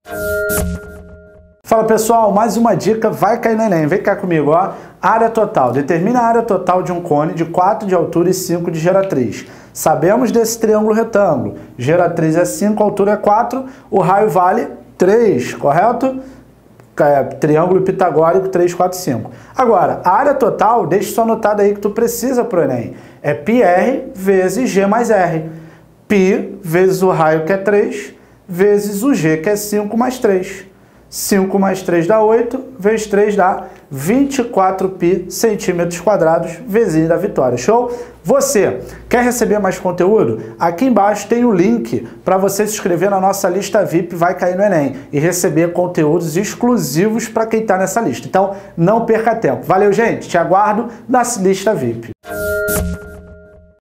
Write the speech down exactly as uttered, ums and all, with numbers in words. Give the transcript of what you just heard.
Fala pessoal, mais uma dica vai cair no Enem, vem cá comigo, ó. Área total, determina a área total de um cone de quatro de altura e cinco de geratriz. Sabemos desse triângulo retângulo, geratriz é cinco, altura é quatro, o raio vale três, correto? É, triângulo pitagórico três, quatro, cinco. Agora, a área total, deixa só anotado aí que tu precisa pro Enem, é πr vezes g mais r. Π vezes o raio que é três, vezes o g que é cinco mais três. cinco mais três dá oito, vezes três dá vinte e quatro π centímetros quadrados, vizinho da vitória. Show? Você quer receber mais conteúdo? Aqui embaixo tem o link para você se inscrever na nossa lista V I P Vai Cair no Enem e receber conteúdos exclusivos para quem está nessa lista. Então, não perca tempo. Valeu, gente. Te aguardo na lista V I P.